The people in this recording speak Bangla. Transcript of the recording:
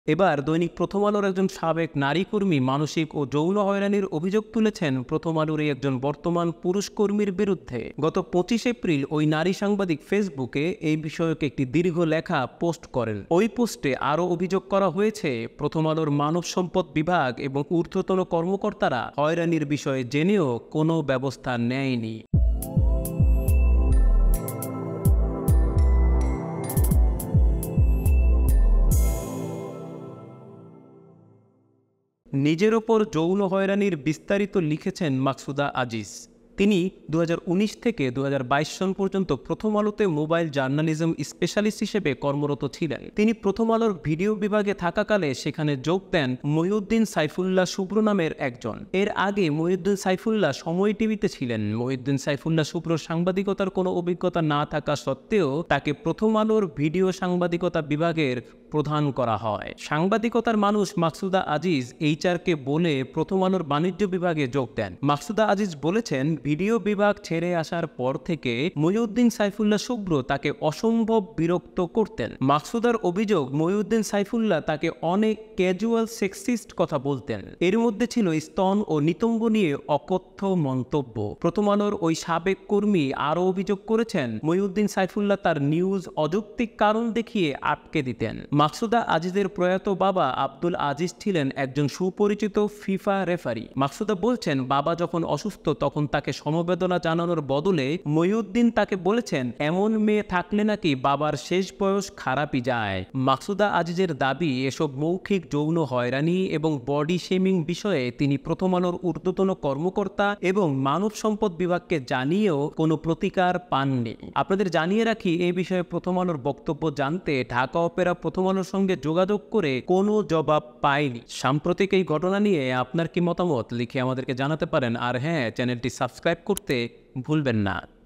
এবার দৈনিক প্রথম আলোর একজন সাবেক নারী কর্মী মানসিক ও যৌন হয়রানির অভিযোগ তুলেছেন প্রথম আলোর একজন বর্তমান পুরুষ কর্মীর বিরুদ্ধে। গত 25 এপ্রিল ওই নারী সাংবাদিক ফেসবুকে এই বিষয়ক একটি দীর্ঘ লেখা পোস্ট করেন। ওই পোস্টে আরও অভিযোগ করা হয়েছে, প্রথম আলোর মানব সম্পদ বিভাগ এবং ঊর্ধ্বতন কর্মকর্তারা হয়রানির বিষয়ে জেনেও কোনো ব্যবস্থা নেয়নি। নিজের ওপর যৌন হয়রানির বিস্তারিত লিখেছেন মাকসুদা আজিজ। তিনি 2019 থেকে 2022 সন পর্যন্ত প্রথম আলোতে মোবাইল জার্নালিজম স্পেশালিস্ট হিসেবে কর্মরত ছিলেন। তিনি প্রথম আলোর ভিডিও বিভাগে থাকাকালে সেখানে যোগ দেন মহিউদ্দিন সাইফুল্লাহ শুভ্র নামের একজন। এর আগে মহিউদ্দিন সাইফুল্লাহ সময় টিভিতে ছিলেন। মহিউদ্দিন সাইফুল্লাহ শুভ্র সাংবাদিকতার কোনো অভিজ্ঞতা না থাকা সত্ত্বেও তাকে প্রথম আলোর ভিডিও সাংবাদিকতা বিভাগের প্রধান করা হয়। সাংবাদিকতার মানুষ মাকসুদা আজিজ এইচআরকে বলে প্রথম আলোর বাণিজ্য বিভাগে যোগ দেন। মাকসুদা আজিজ বলেছেন, ভিডিও বিভাগ ছেড়ে আসার পর থেকে মহিউদ্দিন সাইফুল্লাহ শুভ্র তাকে অসম্ভব বিরক্ত করতেন। মাকসুদার অভিযোগ, মহিউদ্দিন সাইফুল্লাহ তাকে অনেক ক্যাজুয়াল সেক্সিস্ট কথা বলতেন। এর মধ্যে ছিল স্তন ও নিতম্ব নিয়ে অকথ্য মন্তব্য। প্রথম আলোর ওই সাবেক কর্মী আরও অভিযোগ করেছেন, মহিউদ্দিন সাইফুল্লাহ তার নিউজ অযৌক্তিক কারণ দেখিয়ে আটকে দিতেন। মাকসুদা আজিজের প্রয়াত বাবা আব্দুল আজিজ ছিলেন একজন সুপরিচিত ফিফা রেফারি। মাকসুদা বলছেন, বাবা যখন অসুস্থ তখন তাকে সমবেদনা জানানোর বদলে মহিউদ্দিন তাকে বলেছেন, এমন মেয়ে থাকলে নাকি বাবার শেষ বয়স খারাপই যায়। মাকসুদা আজিজের দাবি, এসব মৌখিক যৌন হয়রানি এবং বডি শেমিং বিষয়ে তিনি প্রথম আলোর ঊর্ধ্বতন কর্মকর্তা এবং মানব সম্পদ বিভাগকে জানিয়েও কোনো প্রতিকার পাননি। আপনাদের জানিয়ে রাখি, এই বিষয়ে প্রথম আলোর বক্তব্য জানতে ঢাকা অপেরা প্রথম আলোর সঙ্গে যোগাযোগ করে কোনো জবাব পায়নি। সাম্প্রতিক এই ঘটনা নিয়ে আপনার কি মতামত লিখে আমাদেরকে জানাতে পারেন। আর হ্যাঁ, চ্যানেলটি সাবস্ক্রাইব করতে ভুলবেন না।